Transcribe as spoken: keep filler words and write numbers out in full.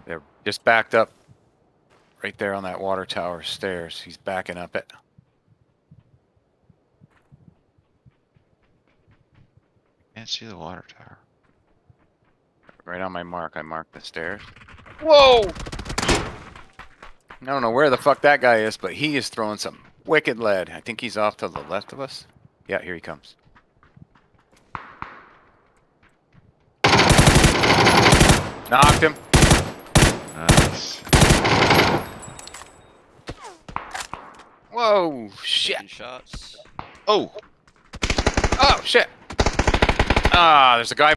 They're just backed up right there on that water tower stairs. He's backing up it. Can't see the water tower. Right on my mark. I marked the stairs. Whoa! I don't know where the fuck that guy is, but he is throwing some wicked lead. I think he's off to the left of us. Yeah, here he comes. Knocked him. Nice. Whoa, shit. Taking shots. Oh! Oh, shit. Ah, there's a guy